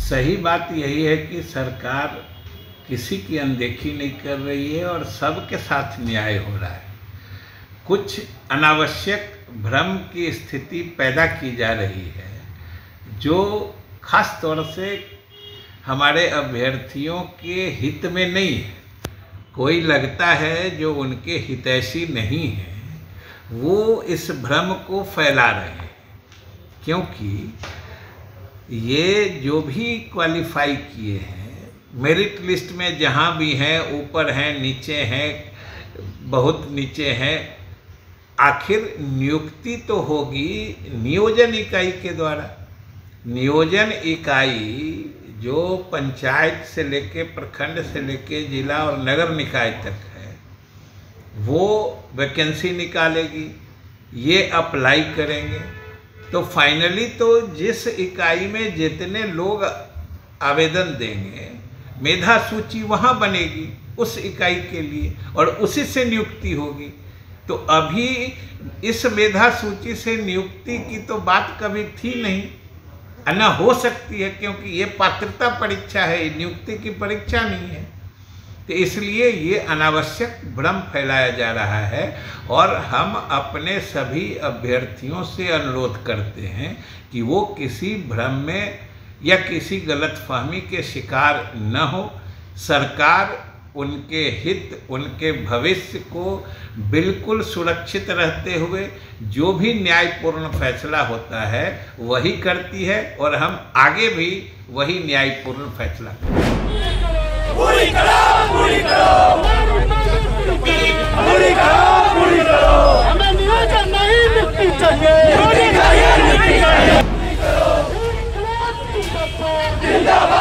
सही बात यही है कि सरकार किसी की अनदेखी नहीं कर रही है और सबके साथ न्याय हो रहा है। कुछ अनावश्यक भ्रम की स्थिति पैदा की जा रही है जो खास तौर से हमारे अभ्यर्थियों के हित में नहीं है। कोई लगता है जो उनके हितैषी नहीं है वो इस भ्रम को फैला रहे हैं, क्योंकि ये जो भी क्वालिफाई किए हैं मेरिट लिस्ट में जहाँ भी हैं, ऊपर हैं, नीचे हैं, बहुत नीचे हैं, आखिर नियुक्ति तो होगी नियोजन इकाई के द्वारा। नियोजन इकाई जो पंचायत से लेके प्रखंड से लेके जिला और नगर निकाय तक है वो वैकेंसी निकालेगी, ये अप्लाई करेंगे तो फाइनली तो जिस इकाई में जितने लोग आवेदन देंगे मेधा सूची वहाँ बनेगी उस इकाई के लिए और उसी से नियुक्ति होगी। तो अभी इस मेधा सूची से नियुक्ति की तो बात कभी थी नहीं, न हो सकती है, क्योंकि ये पात्रता परीक्षा है, नियुक्ति की परीक्षा नहीं है। तो इसलिए ये अनावश्यक भ्रम फैलाया जा रहा है और हम अपने सभी अभ्यर्थियों से अनुरोध करते हैं कि वो किसी भ्रम में या किसी गलतफहमी के शिकार न हो। सरकार उनके हित, उनके भविष्य को बिल्कुल सुरक्षित रहते हुए जो भी न्यायपूर्ण फैसला होता है वही करती है और हम आगे भी वही न्यायपूर्ण फैसला करेंगे। पूरी करो, पूरी करो, पूरी करो, पूरी करो। हमें नियोजन नहीं नियुक्ति चाहिए, नियुक्ति चाहिए, नियुक्ति चाहिए। जिंदाबाद।